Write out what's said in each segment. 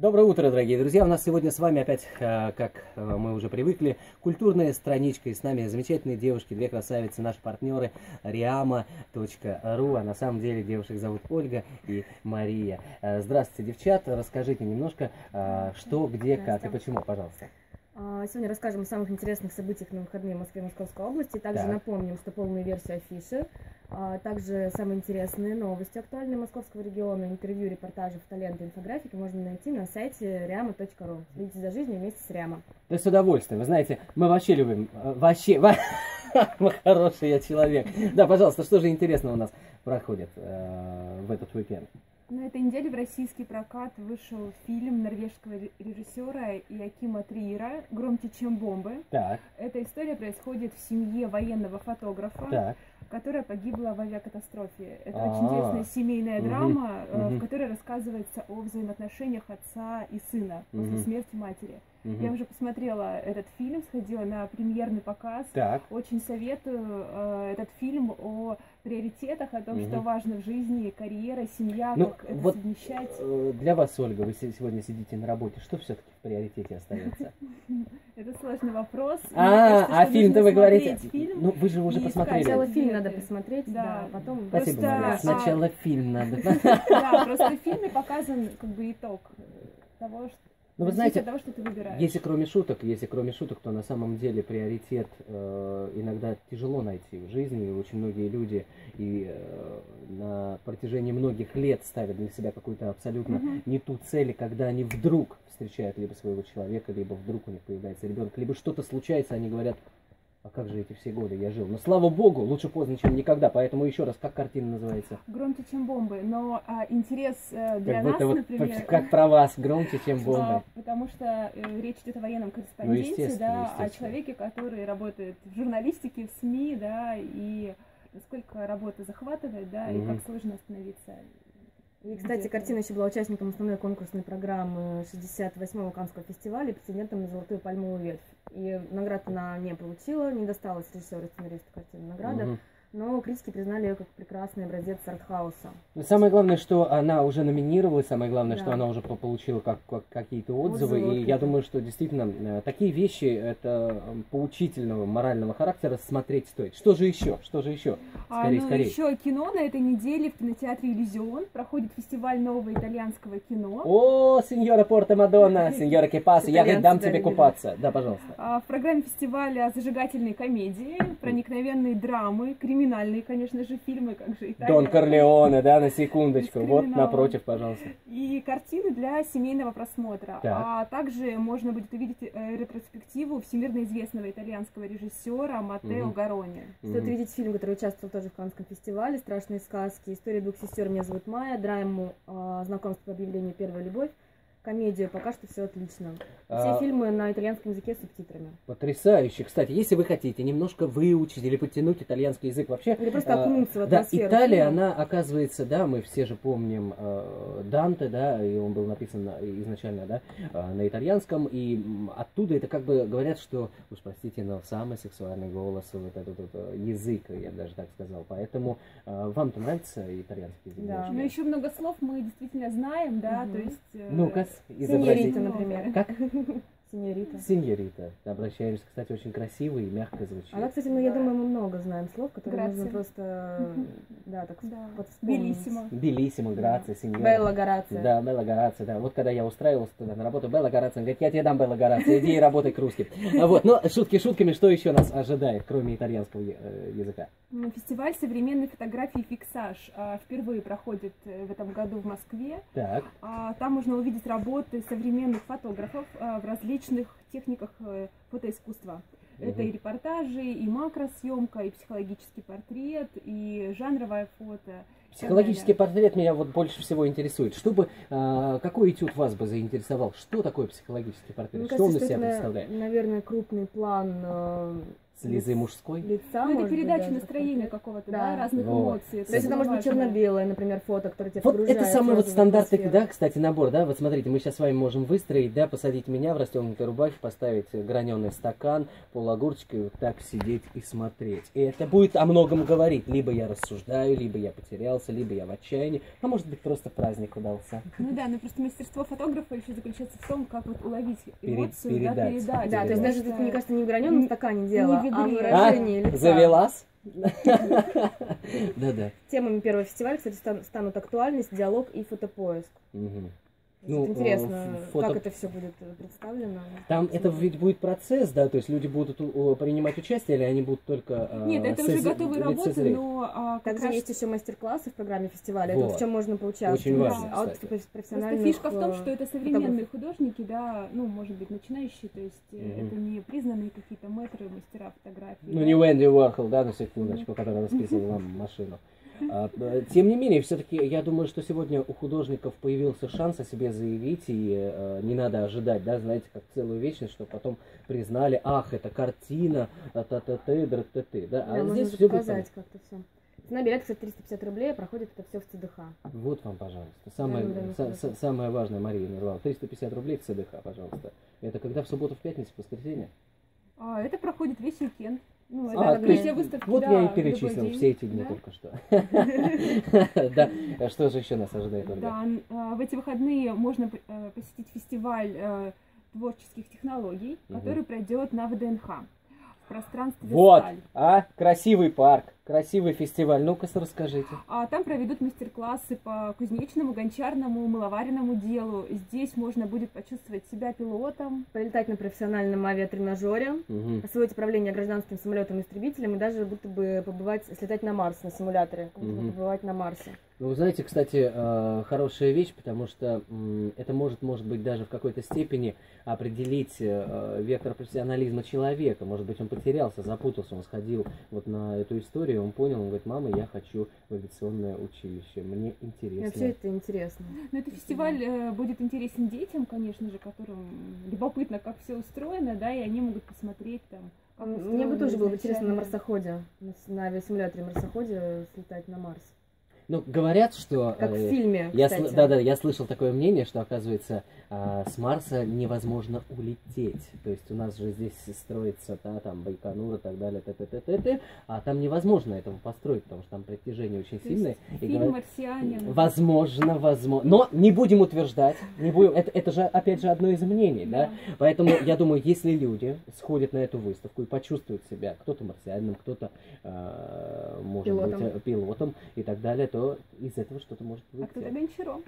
Доброе утро, дорогие друзья! У нас сегодня с вами опять, как мы уже привыкли, культурная страничка. И с нами замечательные девушки, две красавицы, наши партнеры riama.ru. А на самом деле девушек зовут Ольга и Мария. Здравствуйте, девчата! Расскажите немножко, что, где, как и почему, пожалуйста. Сегодня расскажем о самых интересных событиях на выходные в Москве и Московской области. Также напомним, что полную версию афиши, также самые интересные новости, актуальные московского региона, интервью, репортажи, фотоленты, инфографики можно найти на сайте riama.ru. Следите за жизнью вместе с Riama. Да с удовольствием. Вы знаете, мы вообще любим, вы хороший я человек. Да, пожалуйста, что же интересного у нас проходит в этот уикенд? На этой неделе в российский прокат вышел фильм норвежского режиссера Иокима Триера «Громче, чем бомбы». Так. Эта история происходит в семье военного фотографа, которая погибла в авиакатастрофе. Это очень интересная семейная драма, в которой рассказывается о взаимоотношениях отца и сына после смерти матери. Я уже посмотрела этот фильм, сходила на премьерный показ. Очень советую этот фильм о приоритетах, о том, что важно в жизни, карьера, семья, как это вот совмещать. Для вас, Ольга, вы сегодня сидите на работе, что все-таки в приоритете остается? Это сложный вопрос. А фильм-то вы говорите? Ну, вы же уже посмотрели. Сначала фильм надо посмотреть, да, потом... Спасибо, Мария. Сначала фильм надо. Да, просто в фильме показан как бы итог того, что... Ну, вы знаете, того, что ты выбираешь. если кроме шуток, то на самом деле приоритет иногда тяжело найти в жизни. И очень многие люди на протяжении многих лет ставят для себя какую-то абсолютно не ту цель, когда они вдруг встречают либо своего человека, либо вдруг у них появляется ребенок, либо что-то случается, они говорят: а как же эти все годы я жил? Но слава богу, лучше поздно, чем никогда. Поэтому еще раз, как картина называется? «Громче, чем бомбы». Но интерес для нас, например... Как про вас, «Громче, чем бомбы». Потому что речь идет о военном корреспонденте, о человеке, который работает в журналистике, в СМИ, да, и насколько работа захватывает, да, и как сложно остановиться. И, кстати, картина еще была участником основной конкурсной программы 68-го Каннского фестиваля и претендентом на «Золотую пальмовую ветвь». И наград она не получила, не досталась режиссеру и сценаристу картины награда. Но критики признали ее как прекрасный образец артхауса. Самое главное, что она уже номинировалась, самое главное, что она уже получила какие-то отзывы. И я думаю, что действительно такие вещи, это поучительного морального характера, смотреть стоит. Что же еще? Скорее. Еще кино на этой неделе в кинотеатре «Иллюзион» проходит фестиваль нового итальянского кино. О, сеньора Порто Мадонна, сеньора Кепаса, я дам тебе купаться. Да, пожалуйста. В программе фестиваля зажигательные комедии, проникновенные драмы, криминальные, конечно же, фильмы, как же Италия. Дон Корлеоне, да, на секундочку. Вот напротив, пожалуйста. И картины для семейного просмотра. А также можно будет увидеть ретроспективу всемирно известного итальянского режиссера Маттео Гарони. Стоит видеть фильм, который участвовал тоже в Каннском фестивале, «Страшные сказки», «История двух сестер», «Меня зовут Майя», драму «Знакомство по объявлению. Первая любовь», комедию, пока что все отлично. Все фильмы на итальянском языке с субтитрами. Потрясающе. Кстати, если вы хотите немножко выучить или подтянуть итальянский язык вообще... Или просто окунуться в атмосферу. Италия, она оказывается, да, мы все же помним Данте, да, и он был написан изначально, да, на итальянском, и оттуда это как бы говорят, что, уж простите, но самый сексуальный голос, вот этот язык, я бы даже так сказал. Поэтому вам-то нравится итальянский язык? Да. Но еще много слов мы действительно знаем, да, то есть... Ну-ка, Синьорита, например. Как? Синьорита. Синьорита. Обращаемся, кстати, очень красиво и мягко звучит. Она, кстати, я думаю, мы много знаем слов, которые нужно просто, так подвспомнить. Белиссимо, грация, синьора. Белла Горация. Да, Белла Горация, да. Вот когда я устраивался туда на работу, Белла Горация, говорит: я тебе дам Белла Горация, иди и работай к русским. Вот, но шутки шутками, что еще нас ожидает, кроме итальянского языка? Фестиваль современной фотографии «Фиксаж» впервые проходит в этом году в Москве. Так. Там можно увидеть работы современных фотографов в различных техниках фотоискусства. Это и репортажи, и макросъемка, и психологический портрет, и жанровое фото. Психологический портрет меня вот больше всего интересует. Какой этюд вас бы заинтересовал? Что такое психологический портрет? Мне что кажется, он из себя это, представляет? наверное, крупный план с Лизой мужской. Лица, ну, это передача быть, настроения какого-то, да, разных эмоций. То есть это может быть черно-белое, например, фото, которое тебя Вот это самый вот стандартный, атмосферу. да, кстати, набор, да, вот смотрите, мы сейчас с вами можем выстроить, да, посадить меня в расстегнутой рубахе, поставить граненый стакан, полуогурчика и вот так сидеть и смотреть. И это будет о многом говорить. Либо я рассуждаю, либо я потерялся, либо я в отчаянии, а может быть просто праздник удался. Ну да, но просто мастерство фотографа еще заключается в том, как вот уловить эмоцию, передать. передать. Да, то есть даже, мне кажется, не в граненом стакане дело, не в а в игре. выражении лица. Завелась? Да-да. Темами первого фестиваля, кстати, станут актуальность, диалог и фотопоиск. Ну, интересно, как это все будет представлено. Там это ведь будет процесс, да, то есть люди будут принимать участие, или они будут только... Нет, это уже готовые работы, но... Также есть еще мастер-классы в программе фестиваля, это в чем можно поучаствовать. Очень важно, от профессиональных фишка в том, что это современные художники, да, ну, может быть, начинающие, то есть это не признанные какие-то мэтры, мастера фотографии. Ну, не Уэнди Уорхол, да, на секундочку, который расписывал вам машину. Тем не менее, все-таки я думаю, что сегодня у художников появился шанс о себе заявить, и не надо ожидать, да, знаете, как целую вечность, что потом признали, ах, это картина, та-та-ты, дра-ты-ты, да, а здесь все показать как-то все. Цена билета, кстати, 350 рублей, проходит это все в ЦДХ. Вот вам, пожалуйста, самое важное, Мария назвала, 350 рублей в ЦДХ, пожалуйста. Это когда, в субботу, в пятницу, в воскресенье? Это проходит весь уикенд. Ну, это выставки, вот да, я и перечислил все эти дни, да? Только что. Да, что же еще нас ожидает? Да, в эти выходные можно посетить фестиваль творческих технологий, который пройдет на ВДНХ. В пространстве вот, красивый парк, красивый фестиваль. Ну-ка, расскажите. Там проведут мастер-классы по кузнечному, гончарному, мыловаренному делу. Здесь можно будет почувствовать себя пилотом, полетать на профессиональном авиатренажере, освоить управление гражданским самолетом-истребителем и даже будто бы слетать на Марс на симуляторе, побывать на Марсе. Ну, вы знаете, кстати, хорошая вещь, потому что это может быть, даже в какой-то степени определить вектор профессионализма человека. Может быть, он потерялся, запутался, он сходил вот на эту историю, он понял, он говорит, мама, я хочу в авиационное училище, мне интересно. Вообще это интересно. Но этот фестиваль будет интересен детям, конечно же, которым любопытно, как все устроено, да, и они могут посмотреть там. Мне бы тоже было интересно на марсоходе, на авиасимуляторе марсоходе слетать на Марс. Ну, говорят, что... Как в фильме, Да-да, я слышал такое мнение, что, оказывается, с Марса невозможно улететь. То есть у нас же здесь строится, да, там, Байконур и так далее, т-т-т-т-т, а там невозможно этого построить, потому что там притяжение очень сильное. Фильм «Марсианин». Возможно. Но не будем утверждать, это же, опять же, одно из мнений, да? Поэтому, я думаю, если люди сходят на эту выставку и почувствуют себя, кто-то марсианином, кто-то, может быть, пилотом и так далее, то из этого что-то может быть. А кто-то гончаром.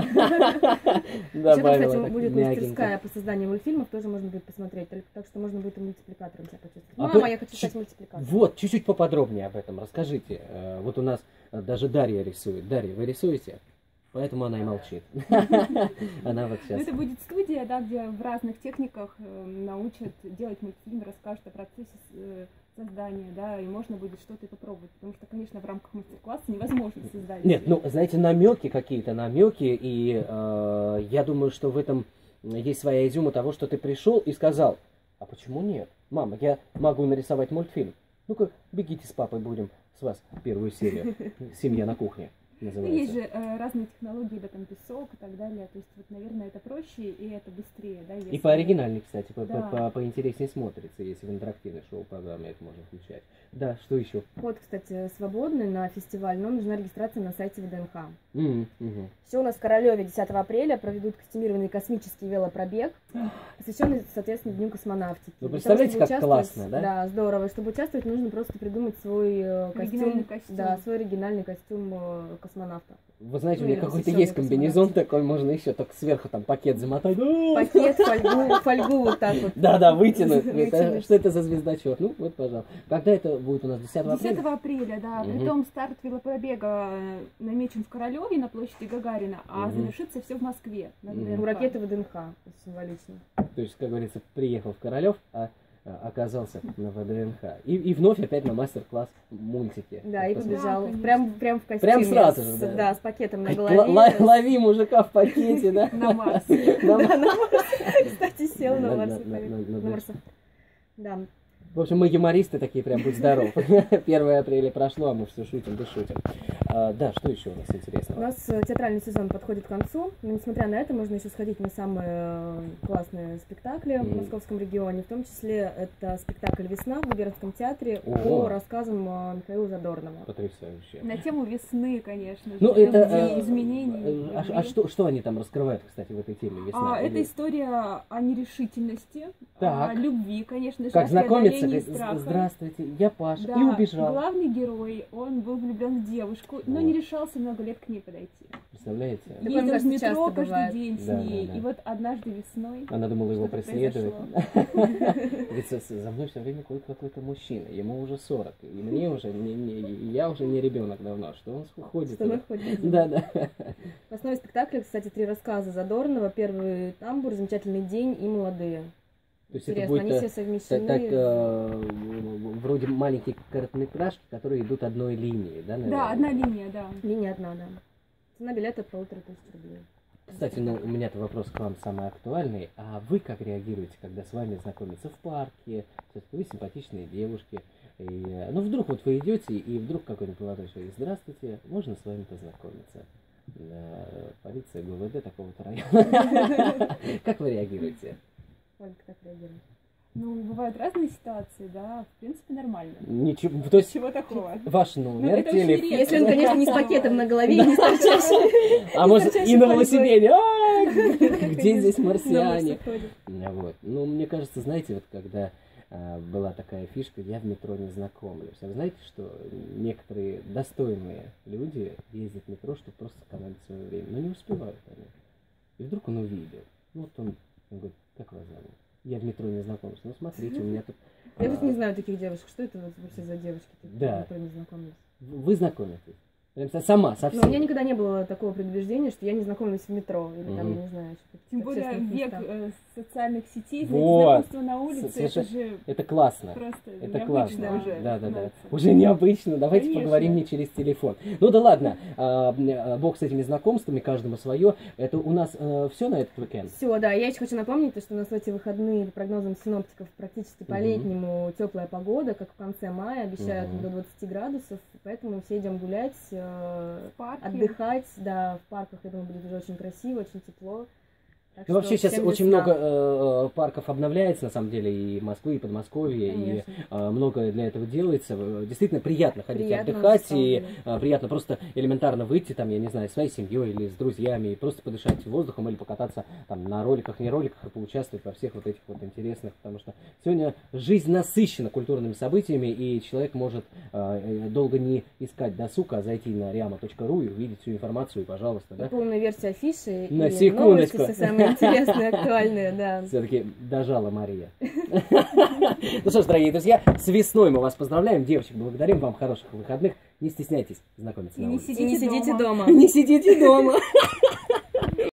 Еще, кстати, будет мастерская по созданию мультфильмов, тоже можно будет посмотреть, так что можно будет и мультипликатором себя почувствовать. Мама, я хочу стать мультипликатором. Вот, чуть-чуть поподробнее об этом расскажите. Вот у нас даже Дарья рисует. Дарья, вы рисуете? Поэтому она и молчит. Она вот сейчас. Это будет студия, да, где в разных техниках научат делать мультфильм, расскажут о процессе создания, да, и можно будет что-то попробовать, потому что, конечно, в рамках мастер-класса невозможно создать. Нет, ну, знаете, какие-то намеки, и я думаю, что в этом есть своя изюма того, что ты пришел и сказал, а почему нет? Мама, я могу нарисовать мультфильм. Ну-ка, бегите с папой, будем с вас первую серию. «Семья на кухне». Называется. Есть же разные технологии, да, там песок и так далее. То есть, вот, наверное, это проще и это быстрее, да. Если... И пооригинальнее, кстати, поинтереснее смотрится, если в интерактивной шоу-программе это можно включать. Да, что еще? Вход, кстати, свободный на фестиваль, но нужна регистрация на сайте ВДНХ. Все у нас в Королеве 10 апреля проведут костюмированный космический велопробег, посвященный, соответственно, Дню космонавтики. Вы представляете, как классно, да? Да, здорово. Чтобы участвовать, нужно просто придумать свой костюм. Да, свой оригинальный костюм космонавта. Вы знаете, у меня какой-то есть комбинезон такой, можно еще только сверху там пакет замотать. Пакет, фольгу вот так вот. Да, вытянуть. Что это за звездочет? Ну, вот, пожалуйста. Когда это будет у нас? 10 апреля? 10 апреля, да. Притом старт велопробега намечен в Королеве на площади Гагарина, а завершится все в Москве. У ракеты ВДНХ, символично. То есть, как говорится, приехал в Королев, а оказался на ВДНХ. И вновь опять на мастер-класс мультики. Да, и побежал. Прям в костюме. Прям сразу же, да. Да, с пакетом на голове. Лови мужика в пакете, да? На Марс. Да, на Марс. Кстати, сел на Марс. Да. В общем, мы юмористы такие, прям будь здоров. 1 апреля прошло, а мы все шутим, да шутим. Да, что еще у нас интересного? У нас театральный сезон подходит к концу, но несмотря на это, можно еще сходить на самые классные спектакли в московском регионе, в том числе это спектакль «Весна» в Губернском театре по рассказам Михаила Задорнова. Потрясающе. На тему весны, конечно. Ну, это изменений. А что они там раскрывают, кстати, в этой теме «Весна»? Это история о нерешительности, о любви, конечно же, как знакомиться, страха. Здравствуйте, я Паша, да, и убежал. Главный герой, он был влюблен в девушку, но не решался много лет к ней подойти. Представляете? Ездил в метро каждый день с да, ней, да, да. И вот однажды весной она думала его преследовать. Ведь за мной все время ходит какой-то мужчина, ему уже 40, и мне уже, я уже не ребенок давно, что он ходит. Что он ходит. Да, да. В основе спектакля, кстати, 3 рассказа Задорнова. Первый тамбур, «Замечательный день» и «Молодые». То есть интересно, это будет они все совмещены. вроде маленькие короткометражки, которые идут одной линией, да, наверное? Да, одна линия, да. Линия одна, да. Цена билета 1500 рублей. Кстати, ну, у меня-то вопрос к вам самый актуальный. А вы как реагируете, когда с вами знакомятся в парке? Все-таки вы симпатичные девушки. Ну, вдруг вот вы идете, и вдруг какой-нибудь молодой человек: здравствуйте, можно с вами познакомиться? Полиция ГУВД такого-то района. Как вы реагируете? Ольга, как реагирует? Ну, бывают разные ситуации, да, в принципе, нормально. Ничего, то есть чего такого? Ваш номер, телефон. Если он, конечно, не с пакетом на голове и не торчащий. А может, и на велосипеде. Где здесь марсиане? Вот. Ну, мне кажется, знаете, вот когда была такая фишка, я в метро не знакомлюсь. А вы знаете, что некоторые достойные люди ездят в метро, чтобы просто сэкономить свое время, но не успевают они. И вдруг он увидел. Ну, вот он говорит: как вас зовут? Я в метро не знакомлюсь. Ну, смотрите, у меня тут... Я вот не знаю таких девушек. Что это вообще за девушки? Да. В метро не знакомлюсь. Вы знакомитесь? Прям сама, совсем. Но у меня никогда не было такого предубеждения, что я не знакомлюсь в метро. Или там, не знаю, тем более век социальных сетей, вот. знакомство на улице, это же... Это классно. Просто это необычно классно. уже. Да. Уже необычно. Давайте поговорим не через телефон. Ну да ладно. Бог с этими знакомствами, каждому свое. Это у нас все на этот уикенд? Все, да. Я еще хочу напомнить, что у нас в эти выходные, по прогнозам синоптиков, практически по-летнему теплая погода, как в конце мая, обещают до 20 градусов. Поэтому все идем гулять, отдыхать. Да, в парках, я думаю, будет уже очень красиво, очень тепло. Ну, вообще сейчас очень много парков обновляется, на самом деле, и Москвы, и Подмосковье, и многое для этого делается. Действительно приятно ходить отдыхать, и приятно просто элементарно выйти, там, я не знаю, с своей семьей или с друзьями, и просто подышать воздухом или покататься там на роликах, не роликах, и поучаствовать во всех вот этих вот интересных, потому что сегодня жизнь насыщена культурными событиями, и человек может долго не искать досуг, а зайти на riama.ru и увидеть всю информацию, и, пожалуйста, да. Полная версия афиши, на и секундочку. Новости самые интересные, актуальные, да. Все-таки дожала Мария. Ну что ж, дорогие друзья, с весной мы вас поздравляем. Девочек, благодарим, вам хороших выходных. Не стесняйтесь знакомиться на улице. И не сидите дома. Не сидите дома.